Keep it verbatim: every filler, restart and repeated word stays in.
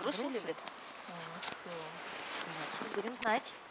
груши Груши? любит. О, все. Значит, будем знать.